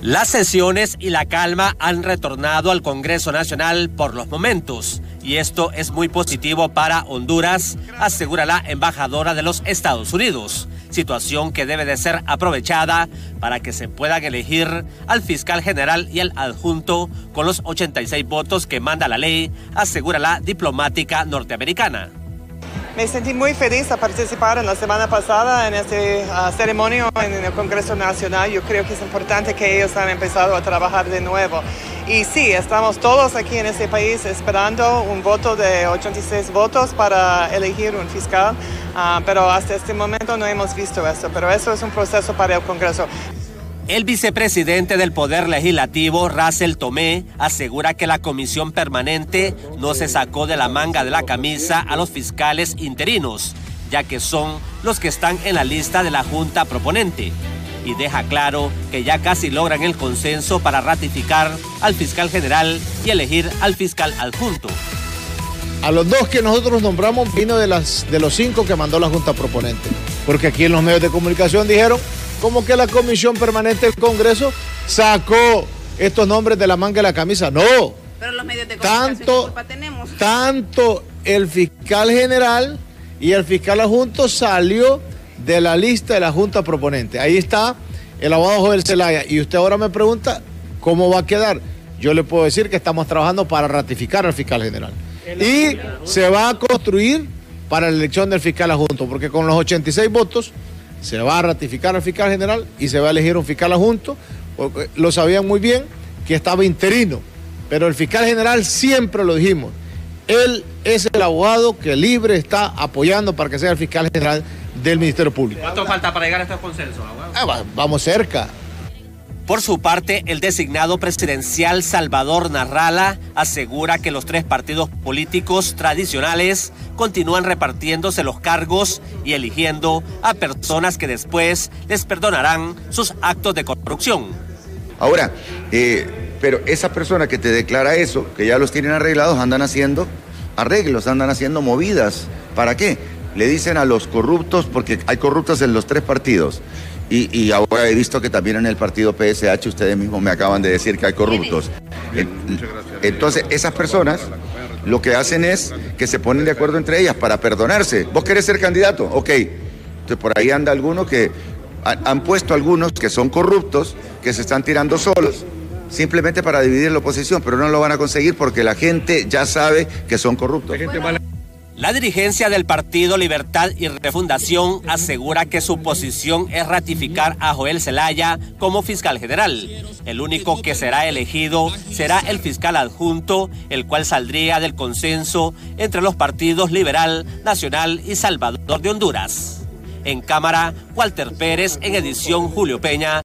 Las sesiones y la calma han retornado al Congreso Nacional por los momentos, y esto es muy positivo para Honduras, asegura la embajadora de los Estados Unidos, situación que debe de ser aprovechada para que se puedan elegir al fiscal general y al adjunto con los 86 votos que manda la ley, asegura la diplomática norteamericana. Me sentí muy feliz a participar en la semana pasada en esta ceremonia en el Congreso Nacional. Yo creo que es importante que ellos han empezado a trabajar de nuevo. Y sí, estamos todos aquí en este país esperando un voto de 86 votos para elegir un fiscal, pero hasta este momento no hemos visto eso. Pero eso es un proceso para el Congreso. El vicepresidente del Poder Legislativo, Russell Tomé, asegura que la comisión permanente no se sacó de la manga de la camisa a los fiscales interinos, ya que son los que están en la lista de la Junta proponente. Y deja claro que ya casi logran el consenso para ratificar al fiscal general y elegir al fiscal adjunto. A los dos que nosotros nombramos vino de los 5 que mandó la Junta proponente, porque aquí en los medios de comunicación dijeron como que la Comisión Permanente del Congreso sacó estos nombres de la manga de la camisa. No. Pero los medios de comunicación ¿qué culpa tenemos? Tanto el fiscal general y el fiscal adjunto salió de la lista de la Junta proponente. Ahí está el abogado Joel Zelaya. Y usted ahora me pregunta cómo va a quedar. Yo le puedo decir que estamos trabajando para ratificar al fiscal general. Y se va a construir para la elección del fiscal adjunto, porque con los 86 votos se va a ratificar al fiscal general y se va a elegir un fiscal adjunto, porque lo sabían muy bien que estaba interino, pero el fiscal general siempre lo dijimos, él es el abogado que libre está apoyando para que sea el fiscal general del Ministerio Público. ¿Cuánto falta para llegar a estos consensos, abogado? Vamos cerca. Por su parte, el designado presidencial Salvador Narrala asegura que los 3 partidos políticos tradicionales continúan repartiéndose los cargos y eligiendo a personas que después les perdonarán sus actos de corrupción. Ahora, pero esa persona que te declara eso, que ya los tienen arreglados, andan haciendo arreglos, andan haciendo movidas. ¿Para qué? Le dicen a los corruptos, porque hay corruptos en los 3 partidos. Y ahora he visto que también en el partido PSH ustedes mismos me acaban de decir que hay corruptos. Entonces, esas personas lo que hacen es que se ponen de acuerdo entre ellas para perdonarse. ¿Vos querés ser candidato? Ok. Entonces, por ahí anda alguno que han puesto algunos que son corruptos, que se están tirando solos, simplemente para dividir la oposición, pero no lo van a conseguir porque la gente ya sabe que son corruptos. La dirigencia del Partido Libertad y Refundación asegura que su posición es ratificar a Joel Zelaya como fiscal general. El único que será elegido será el fiscal adjunto, el cual saldría del consenso entre los partidos Liberal, Nacional y Salvador de Honduras. En cámara, Walter Pérez, en edición Julio Peña.